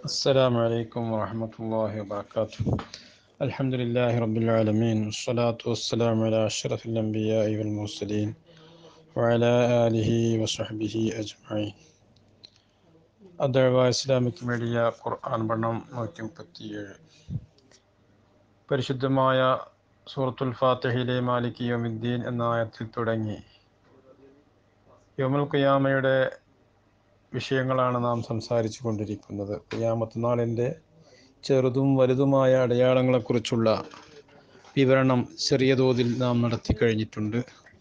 السلام عليكم ورحمة الله وبركاته. الحمد لله رب العالمين، والصلاة والسلام على أشرف الأنبياء والمرسلين وعلى آله وصحبه أجمعين. الدعوة Islamic media ഖുർആൻ പഠനം 137. പരിശുദ്ധമായ സൂറത്തുൽ ഫാത്തിഹയിലെ മാലിക് യൗമിദ്ദീൻ എന്ന ആയത്തിൽ തുടങ്ങി യൗമുൽ ഖിയാമയുടെ വിഷയങ്ങളാണ് നാം സംസാരിച്ചു കൊണ്ടിരിക്കുന്നത്. ഖിയാമത്ത് നാളിൻ്റെ ചെറുതും വലുതുമായ അടയാളങ്ങളെക്കുറിച്ചുള്ള വിവരണം ചെറിയ തോതിൽ നാം നടത്തി കഴിഞ്ഞിട്ടുണ്ട്.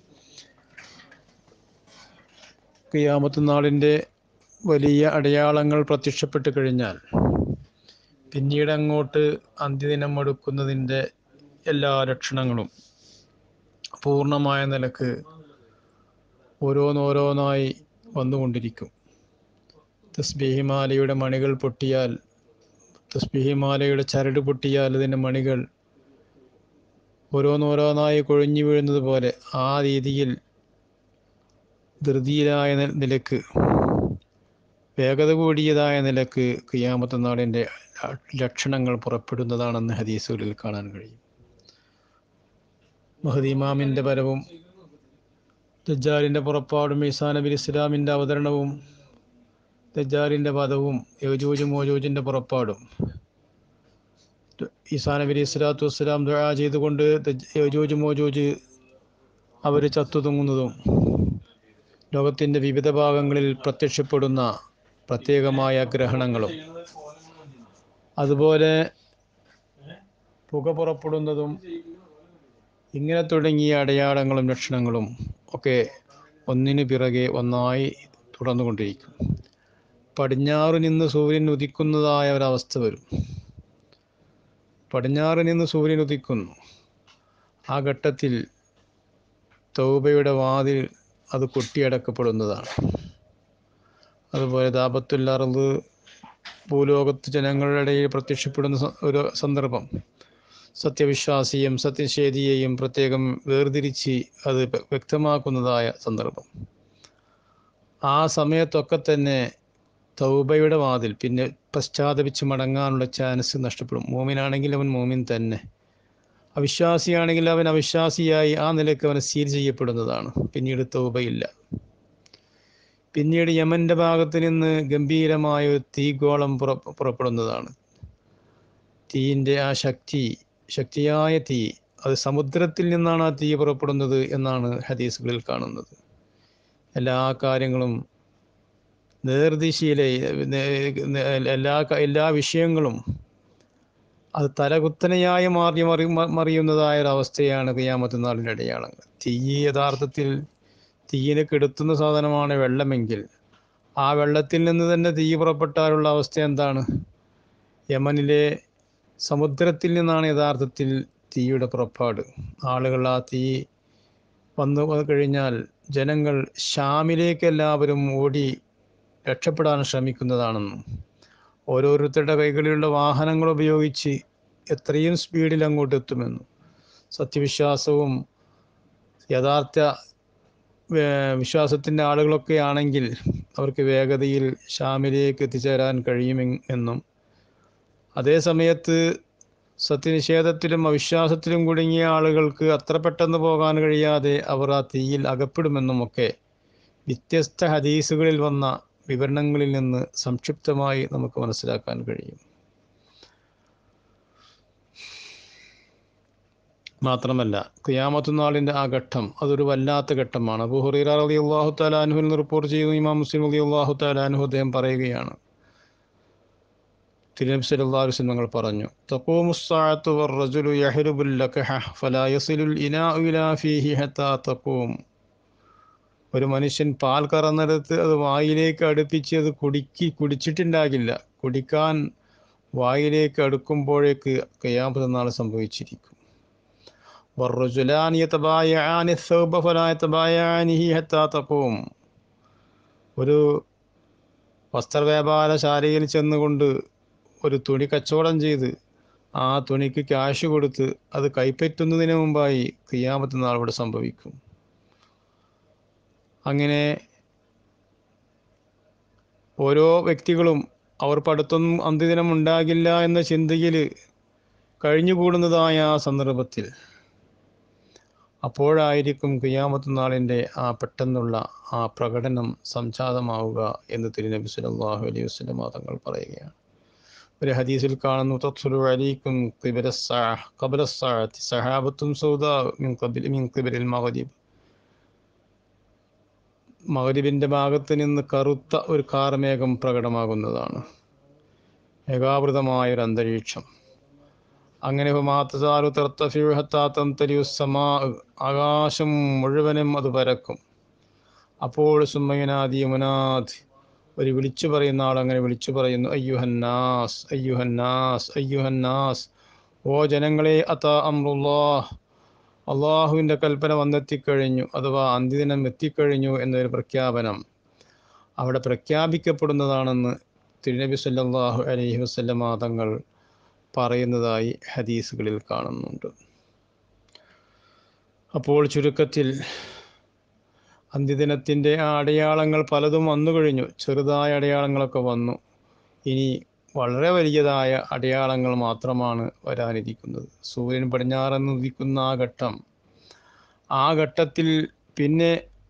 ഖിയാമത്ത് നാളിൻ്റെ വലിയ അടയാളങ്ങൾ പ്രത്യക്ഷപ്പെട്ട് കഴിഞ്ഞാൽ പിന്നീട് അങ്ങോട്ട് അന്ത്യദിനം അടുക്കുന്നതിൻ്റെ എല്ലാ ലക്ഷണങ്ങളും പൂർണ്ണമായ നിലക്ക് ഓരോന്നോരോന്നായി വന്നുകൊണ്ടിരിക്കും. തസ്ബീഹ് മാലയുടെ മണികൾ പൊട്ടിയാൽ, തസ്ബീഹ് മാലയുടെ ചരട് പൊട്ടിയാൽ അതിൻ്റെ മണികൾ ഓരോന്നോരോന്നായി കൊഴിഞ്ഞു വീഴുന്നത് പോലെ ആ രീതിയിൽ ധൃതിയിലായ നിലക്ക്, വേഗത കൂടിയതായ നിലക്ക് ഖിയാമത്ത് നാളിൻ്റെ ലക്ഷണങ്ങൾ പുറപ്പെടുന്നതാണെന്ന് ഹദീസുകളിൽ കാണാൻ കഴിയും. മഹ്ദി ഇമാമിൻ്റെ വരവും ദജ്ജാലിൻ്റെ പുറപ്പാടും ഈസാ നബി ഇസ്ലാമിൻ്റെ അവതരണവും ദജ്ജാലിൻ്റെ വധവും യജൂജ് മോജൂജിൻ്റെ പുറപ്പാടും ഈസാ നബി അലൈഹി സ്വലാത്തു വസ്സലാം ദുആ ചെയ്തുകൊണ്ട് യജൂജ് മോജൂജ് അവർ ചത്തുതുങ്ങുന്നതും ലോകത്തിൻ്റെ വിവിധ ഭാഗങ്ങളിൽ പ്രത്യക്ഷപ്പെടുന്ന പ്രത്യേകമായ ഗ്രഹണങ്ങളും അതുപോലെ പുക പുറപ്പെടുന്നതും ഇങ്ങനെ തുടങ്ങിയ അടയാളങ്ങളും ലക്ഷണങ്ങളും ഒക്കെ ഒന്നിനു പിറകെ ഒന്നായി തുടർന്നുകൊണ്ടിരിക്കും. പടിഞ്ഞാറ് നിന്ന് സൂര്യൻ ഉദിക്കുന്നതായ ഒരവസ്ഥ വരും. പടിഞ്ഞാറ് നിന്ന് സൂര്യൻ ഉദിക്കുന്നു. ആ ഘട്ടത്തിൽ തൗബയുടെ വാതിൽ അത് കൊട്ടിയടക്കപ്പെടുന്നതാണ്. അതുപോലെ ദാബത്തുൽ അർള്, ഭൂലോകത്ത് ജനങ്ങളുടെ ഇടയിൽ പ്രത്യക്ഷപ്പെടുന്ന ഒരു സന്ദർഭം, സത്യവിശ്വാസിയും സത്യനിഷേധിയെയും പ്രത്യേകം വേർതിരിച്ച് അത് വ്യക്തമാക്കുന്നതായ സന്ദർഭം. ആ സമയത്തൊക്കെ തന്നെ തൗബയുടെ വാതിൽ, പിന്നെ പശ്ചാത്തപിച്ച് മടങ്ങാനുള്ള ചാൻസ് നഷ്ടപ്പെടും. മോമിനാണെങ്കിൽ അവൻ മോമിൻ തന്നെ, അവിശ്വാസിയാണെങ്കിൽ അവൻ അവിശ്വാസിയായി ആ നിലയ്ക്ക് അവൻ സീൽ ചെയ്യപ്പെടുന്നതാണ്. പിന്നീട് തൗബയില്ല. പിന്നീട് യമൻ്റെ ഭാഗത്ത് നിന്ന് ഗംഭീരമായ ഒരു തീഗോളം പുറപ്പെടുന്നതാണ്. തീയിൻ്റെ ആ ശക്തിയായ തീ, അത് സമുദ്രത്തിൽ നിന്നാണ് ആ തീ പുറപ്പെടുന്നത് എന്നാണ് ഹദീസുകളിൽ കാണുന്നത്. എല്ലാ കാര്യങ്ങളും നേർദിശയിലെ എല്ലാ വിഷയങ്ങളും അത് തലകുത്തനെയായി മറിയുന്നതായ ഒരവസ്ഥയാണ് ഖിയാമത്ത് നാളിൻ്റെ അടയാളങ്ങൾ. തീ യഥാർത്ഥത്തിൽ തീയിനെ കെടുത്തുന്ന സാധനമാണ് വെള്ളമെങ്കിൽ ആ വെള്ളത്തിൽ നിന്ന് തന്നെ തീ പുറപ്പെട്ടാലുള്ള അവസ്ഥ എന്താണ്? യമനിലെ സമുദ്രത്തിൽ നിന്നാണ് യഥാർത്ഥത്തിൽ തീയുടെ പുറപ്പാട്. ആളുകൾ ആ തീ വന്നു കഴിഞ്ഞാൽ ജനങ്ങൾ ഷാമിലേക്ക് എല്ലാവരും ഓടി രക്ഷപ്പെടാൻ ശ്രമിക്കുന്നതാണെന്നും ഓരോരുത്തരുടെ കൈകളിലുള്ള വാഹനങ്ങൾ ഉപയോഗിച്ച് എത്രയും സ്പീഡിൽ അങ്ങോട്ട് എത്തുമെന്നും സത്യവിശ്വാസവും യഥാർത്ഥ വിശ്വാസത്തിൻ്റെ ആളുകളൊക്കെ ആണെങ്കിൽ അവർക്ക് വേഗതയിൽ ഷാമിലേക്ക് എത്തിച്ചേരാൻ കഴിയുമെന്നും അതേ സമയത്ത് സത്യനിഷേധത്തിലും അവിശ്വാസത്തിലും കുടുങ്ങിയ ആളുകൾക്ക് അത്ര പെട്ടെന്ന് പോകാൻ കഴിയാതെ അവർ ആ തീയിൽ അകപ്പെടുമെന്നുമൊക്കെ വ്യത്യസ്ത ഹദീസുകളിൽ വന്ന വിവരണങ്ങളിൽ നിന്ന് സംക്ഷിപ്തമായി നമുക്ക് മനസ്സിലാക്കാൻ കഴിയും. മാത്രമല്ല ഖിയാമത്ത് നാളിൻ്റെ ആ ഘട്ടം അതൊരു വല്ലാത്ത ഘട്ടമാണ്. അബൂ ഹുറൈറ റളിയല്ലാഹു തആല അൻഹു എന്ന് റിപ്പോർട്ട് ചെയ്യുന്നു. ഇമാം മുസ്ലിം റളിയല്ലാഹു തആല അൻഹു അദ്ദേഹം പറയുകയാണ്, തിരുനബി സല്ലല്ലാഹു അലൈഹി വസല്ലം തങ്ങൾ പറഞ്ഞു, തഖൂമുസ്സാഅത്തു വറജുലു യഹ്റുബുൽ ലഖഹ ഫലാ യസിലുൽ ഇനാഉ ഇലാ ഫീഹി ഹത്താ തഖൂം. ഒരു മനുഷ്യൻ പാൽ കറന്നെടുത്ത് അത് വായിലേക്ക് അടുപ്പിച്ച് അത് കുടിച്ചിട്ടുണ്ടാകില്ല. കുടിക്കാൻ വായിലേക്ക് അടുക്കുമ്പോഴേക്ക് ഖിയാമത്ത് നാൾ സംഭവിച്ചിരിക്കും. വറജുലാനി യതബായആനി الثوب ഫലാ യതബായആനിഹി ഹത്താ തഖൂം. ഒരു വസ്ത്രവ്യാപാരശാലയിൽ ചെന്നുകൊണ്ട് ഒരു തുണി കച്ചവടം ചെയ്ത് ആ തുണിക്ക് ക്യാഷ് കൊടുത്ത് അത് കൈപ്പറ്റുന്നതിന് മുമ്പായി ഖിയാമത്ത് നാൾ ഇവിടെ സംഭവിക്കും. അങ്ങനെ ഓരോ വ്യക്തികളും അവർക്ക് അടുത്തൊന്നും അന്ത്യദിനം ഉണ്ടാകില്ല എന്ന ചിന്തയിൽ കഴിഞ്ഞുകൂടുന്നതായ ആ സന്ദർഭത്തിൽ അപ്പോഴായിരിക്കും ഖിയാമത്ത് നാളിൻ്റെ ആ പെട്ടെന്നുള്ള ആ പ്രകടനം സംജാതമാവുക എന്ന് തിരുനബി സല്ലല്ലാഹു അലൈഹി വസല്ലം തങ്ങൾ പറയുകയാണ്. ഒരു ഹദീസിൽ കാണുന്നു, തത്സുലു അലൈക്കും ഖബലസ്സാഅത്തി സഹാബത്തും സൗദാ മിൻ ഖിബലിൽ മഗ്രിബ്. മഗ്രിബിൻ്റെ ഭാഗത്ത് നിന്ന് കറുത്ത ഒരു കാർമേഘം പ്രകടമാകുന്നതാണ്, ഏകാവൃതമായൊരു അന്തരീക്ഷം. അങ്ങനെ ആകാശം മുഴുവനും അത് പരക്കും. അപ്പോൾ സുമ്മയനാദി മുനാദ്, ഒരു വിളിച്ചു പറയുന്ന ആൾ അങ്ങനെ വിളിച്ചു പറയുന്നു, അയ്യുഹന്നാസ് അയ്യുഹന്നാസ് അയ്യുഹന്നാസ്, ഓ ജനങ്ങളെ, അതാ അംറുല്ലാഹ്, അള്ളാഹുവിൻ്റെ കൽപ്പന വന്നെത്തിക്കഴിഞ്ഞു, അഥവാ അന്ത്യദിനം എത്തിക്കഴിഞ്ഞു എന്നൊരു പ്രഖ്യാപനം അവിടെ പ്രഖ്യാപിക്കപ്പെടുന്നതാണെന്ന് തിരുനബി സല്ലല്ലാഹു അലൈഹി വസല്ലമ തങ്ങൾ പറയുന്നതായി ഹദീസുകളിൽ കാണുന്നുണ്ട്. അപ്പോൾ ചുരുക്കത്തിൽ അന്ത്യദിനത്തിൻ്റെ ആ അടയാളങ്ങൾ പലതും വന്നു കഴിഞ്ഞു. ചെറുതായ അടയാളങ്ങളൊക്കെ വന്നു. ഇനി വളരെ വലിയതായ അടയാളങ്ങൾ മാത്രമാണ് വരാനിരിക്കുന്നത്. സൂര്യൻ പടിഞ്ഞാറെന്ന് ഉദിക്കുന്ന ആ ഘട്ടത്തിൽ പിന്നെ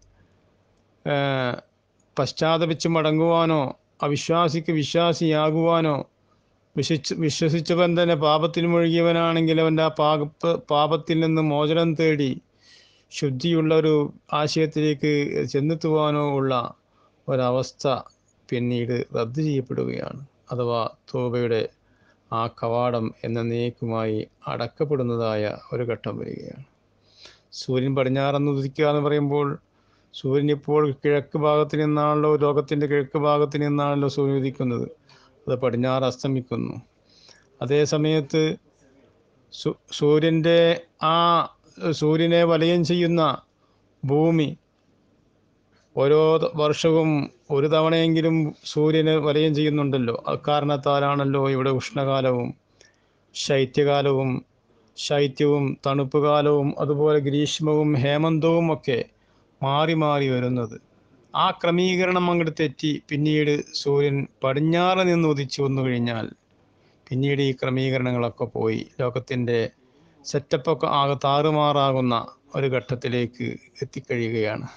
പശ്ചാത്തപിച്ച് മടങ്ങുവാനോ അവിശ്വാസിക്ക് വിശ്വാസിയാകുവാനോ, വിശ്വസിച്ചവൻ തന്നെ പാപത്തിൽ മുഴുകിയവനാണെങ്കിൽ അവൻ്റെ ആ പാപത്തിൽ നിന്ന് മോചനം തേടി ശുദ്ധിയുള്ള ഒരു ആശയത്തിലേക്ക് ചെന്നെത്തുവാനോ ഉള്ള ഒരവസ്ഥ പിന്നീട് റദ്ദ് ചെയ്യപ്പെടുകയാണ്. അഥവാ തൗബയുടെ ആ കവാടം എന്നേക്കുമായി അടക്കപ്പെടുന്നതായ ഒരു ഘട്ടം വരികയാണ്. സൂര്യൻ പടിഞ്ഞാറെന്ന് ഉദിക്കുക എന്ന് പറയുമ്പോൾ സൂര്യൻ ഇപ്പോൾ കിഴക്ക് ഭാഗത്ത് നിന്നാണല്ലോ, ലോകത്തിൻ്റെ കിഴക്ക് ഭാഗത്ത് നിന്നാണല്ലോ സൂര്യൻ ഉദിക്കുന്നത്. അത് പടിഞ്ഞാറ് അസ്തമിക്കുന്നു. അതേ സമയത്ത് സൂര്യനെ വലയം ചെയ്യുന്ന ഭൂമി ഓരോ വർഷവും ഒരു തവണയെങ്കിലും സൂര്യനെ വലയം ചെയ്യുന്നുണ്ടല്ലോ. അക്കാരണത്താലാണല്ലോ ഇവിടെ ഉഷ്ണകാലവും ശൈത്യവും തണുപ്പ് കാലവും അതുപോലെ ഗ്രീഷ്മവും ഹേമന്തവും ഒക്കെ മാറി മാറി വരുന്നത്. ആ ക്രമീകരണം അങ്ങോട്ട് തെറ്റി പിന്നീട് സൂര്യൻ പടിഞ്ഞാറ് നിന്ന് ഉദിച്ചു വന്നു കഴിഞ്ഞാൽ പിന്നീട് ഈ ക്രമീകരണങ്ങളൊക്കെ പോയി ലോകത്തിൻ്റെ സെറ്റപ്പൊക്കെ ആകെ താറുമാറാകുന്ന ഒരു ഘട്ടത്തിലേക്ക് എത്തിക്കഴിയുകയാണ്.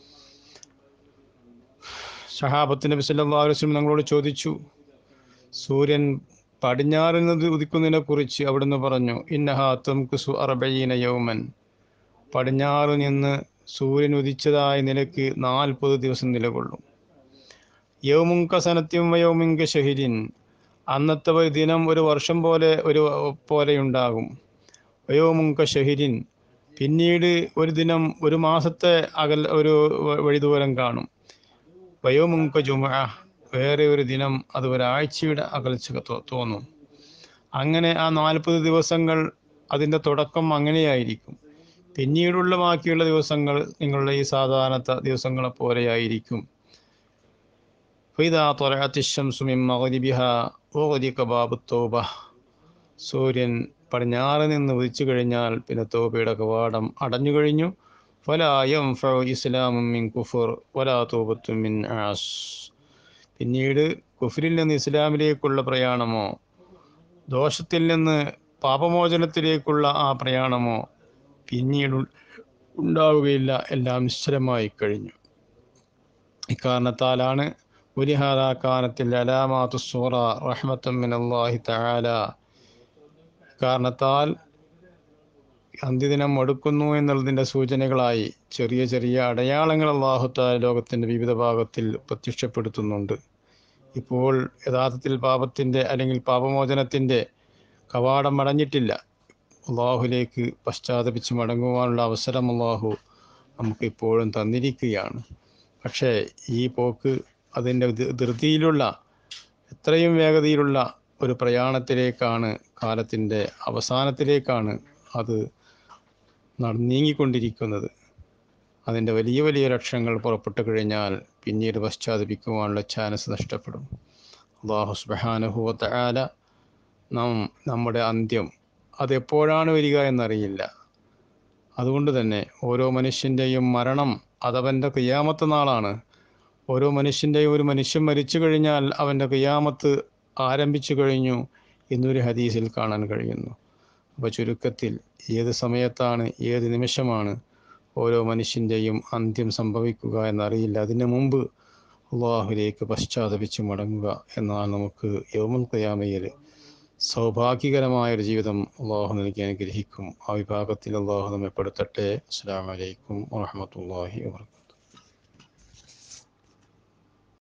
സഹാബത്ത് നബി സല്ലല്ലാഹു അലൈഹി വസല്ലം ഞങ്ങളോട് ചോദിച്ചു, സൂര്യൻ പടിഞ്ഞാറിൽ നിന്ന് ഉദിക്കുന്നതിനെ കുറിച്ച്. അവിടുന്ന് പറഞ്ഞു, ഇന്നഹാ തംകുസു 40 യൗമൻ, പടിഞ്ഞാറ് നിന്ന് സൂര്യൻ ഉദിച്ചതായ നിലയ്ക്ക് 40 ദിവസം നിലകൊള്ളും. യൗമുങ്ക സനത്യം വയൗമിങ്ക ഷഹരിൻ, അന്നത്തെ ഒരു ദിനം ഒരു വർഷം പോലെയുണ്ടാകും. വയൗമുങ്ക ഷഹരിൻ, പിന്നീട് ഒരു ദിനം ഒരു മാസത്തെ ഒരു വഴിദൂരം കാണും. വയൗമുങ്ക ജുമുഅ, വേറെ ഒരു ദിനം അത് ഒരാഴ്ചയുടെ അകൽച്ച തോന്നും. അങ്ങനെ ആ 40 ദിവസങ്ങൾ അതിൻ്റെ തുടക്കം അങ്ങനെയായിരിക്കും. പിന്നീടുള്ള ബാക്കിയുള്ള ദിവസങ്ങൾ നിങ്ങളുടെ ഈ സാധാരണ ദിവസങ്ങളെ പോലെയായിരിക്കും. ഫൈദാ ത്വലഅത്തി ശംസു മിൻ മഗ്രിബിഹാ ഉഗ്ലിഖ ബാബു തൗബ, സൂര്യൻ പടിഞ്ഞാറ് നിന്ന് ഉദിച്ചു കഴിഞ്ഞാൽ പിന്നെ തൗബയുടെ കവാടം അടഞ്ഞു കഴിഞ്ഞു. ഫലാ യൻഫഉ ഇസ്ലാമുൻ മിൻ കുഫർ വലാ തൗബത്തുൻ മിൻ ആസ്, പിന്നീട് കുഫ്രിൽ നിന്ന് ഇസ്ലാമിലേക്കുള്ള പ്രയാണമോ ദോഷത്തിൽ നിന്ന് പാപമോചനത്തിലേക്കുള്ള ആ പ്രയാണമോ പിന്നീട് ഉണ്ടാവുകയില്ല. എല്ലാം നിശ്ചലമായി കഴിഞ്ഞു. ഇക്കാരണത്താലാണ് വലിഹാദാ കാനത്തിൽ അലാമാത്തു സൂറ റഹ്മത്തുൻ മിനല്ലാഹി തആല, കാരണത്താൽ അന്ത്യദിനം അടുക്കുന്നു എന്നുള്ളതിൻ്റെ സൂചനകളായി ചെറിയ ചെറിയ അടയാളങ്ങൾ അല്ലാഹു തആല ലോകത്തിൻ്റെ വിവിധ ഭാഗത്തിൽ പ്രത്യക്ഷപ്പെടുത്തുന്നുണ്ട്. ഇപ്പോൾ യഥാർത്ഥത്തിൽ പാപത്തിൻ്റെ അല്ലെങ്കിൽ പാപമോചനത്തിൻ്റെ കവാടം അടഞ്ഞിട്ടില്ല. അള്ളാഹുലേക്ക് പശ്ചാത്തപിച്ച് മടങ്ങുവാനുള്ള അവസരം അള്ളാഹു നമുക്ക് ഇപ്പോഴും തന്നിരിക്കുകയാണ്. പക്ഷേ ഈ പോക്ക് അതിൻ്റെ ധൃതിയിലുള്ള, എത്രയും വേഗതയിലുള്ള ഒരു പ്രയാണത്തിലേക്കാണ്, കാലത്തിൻ്റെ അവസാനത്തിലേക്കാണ് അത് നീങ്ങിക്കൊണ്ടിരിക്കുന്നത്. അതിൻ്റെ വലിയ വലിയ ലക്ഷ്യങ്ങൾ പുറപ്പെട്ടു കഴിഞ്ഞാൽ പിന്നീട് പശ്ചാത്തപിക്കുവാനുള്ള ചാൻസ് നഷ്ടപ്പെടും. അല്ലാഹു സുബ്ഹാനഹു വ തആല നമ്മുടെ അന്ത്യം അതെപ്പോഴാണ് വരിക എന്നറിയില്ല. അതുകൊണ്ട് തന്നെ ഓരോ മനുഷ്യൻ്റെയും മരണം അതവൻ്റെ ഖിയാമത്ത് നാളാണ്. ഓരോ മനുഷ്യൻ്റെയും ഒരു മനുഷ്യൻ മരിച്ചു കഴിഞ്ഞാൽ അവൻ്റെ ഖിയാമത്ത് ആരംഭിച്ചു കഴിഞ്ഞു എന്നൊരു ഹദീസിൽ കാണാൻ കഴിയുന്നു. അപ്പോൾ ചുരുക്കത്തിൽ ഏത് സമയത്താണ്, ഏത് നിമിഷമാണ് ഓരോ മനുഷ്യൻ്റെയും അന്ത്യം സംഭവിക്കുക എന്നറിയില്ല. അതിന് മുമ്പ് അള്ളാഹുലേക്ക് പശ്ചാത്തപിച്ച് മടങ്ങുക എന്നാൽ നമുക്ക് യൗമുൽ ഖിയാമയിൽ സൗഭാഗ്യകരമായൊരു ജീവിതം അള്ളാഹു നൽകി അനുഗ്രഹിക്കും. ആ വിഭാഗത്തിൽ അള്ളാഹു നമ്മെ പെടുത്തട്ടെ. അസ്സലാമു അലൈക്കും വറഹ്മത്തുള്ളാഹി വബറകാതുഹു.